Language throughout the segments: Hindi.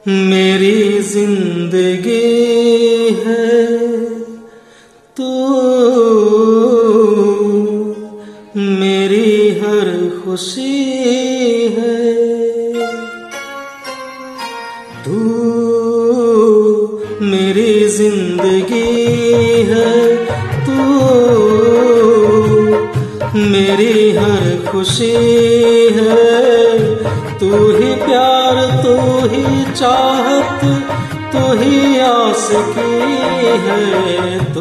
मेरी जिंदगी है तू, मेरी हर खुशी है तू, मेरी जिंदगी है तू, मेरी हर खुशी है। तू ही प्यार, तू ही चाहत, तू ही आशिकी है तू,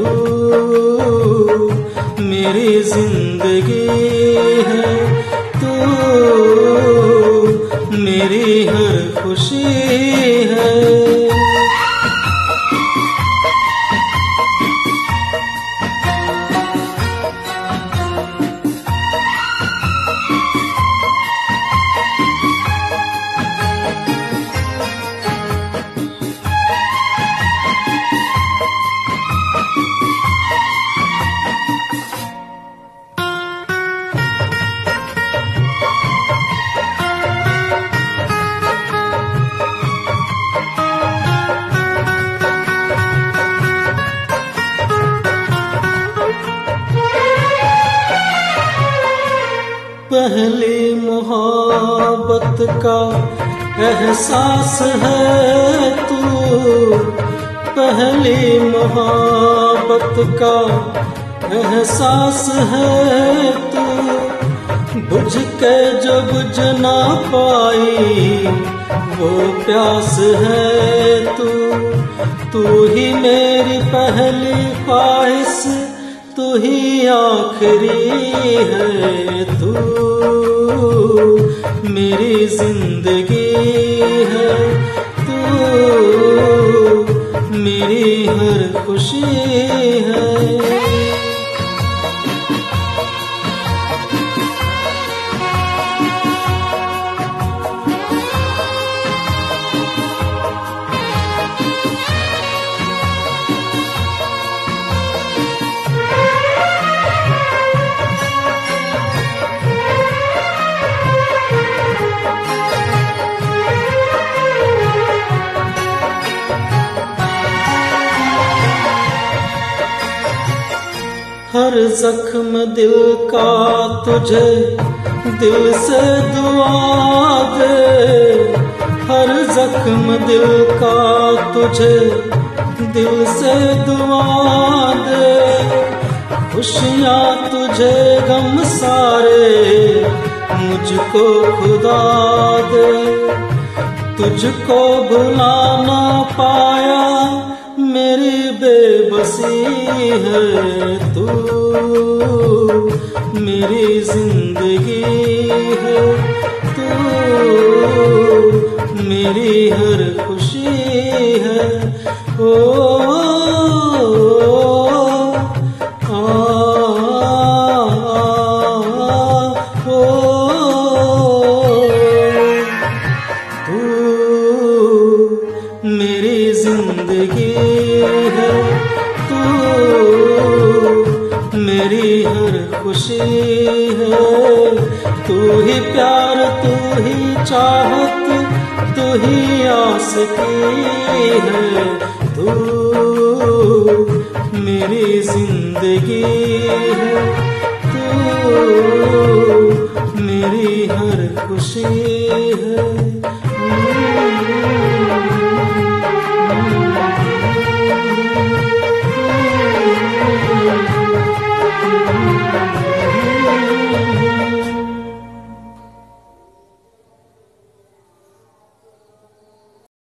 मेरी जिंदगी है तू, मेरी हर खुशी है। पहली मोहब्बत का एहसास है तू, पहली मोहब्बत का एहसास है तू, बुझ के जो बुझ ना पाई वो प्यास है तू, तू ही मेरी पहली ख्वाहिश, तू ही आखिरी है तू, मेरी जिंदगी है तू, मेरी हर खुशी है। हर जख्म दिल का तुझे दिल से दुआ दे, हर जख्म दिल का तुझे दिल से दुआ दे, खुशियाँ तुझे गम सारे मुझको खुदा दे, तुझको भुला ना पाया मेरी बेबसी है तू, मेरी जिंदगी है तू, मेरी हर खुशी है। ओ मेरी जिंदगी है तू, मेरी हर खुशी है। तू ही प्यार, तू ही चाहत, तू ही आशिकी है तू, मेरी जिंदगी है तू, मेरी हर खुशी है।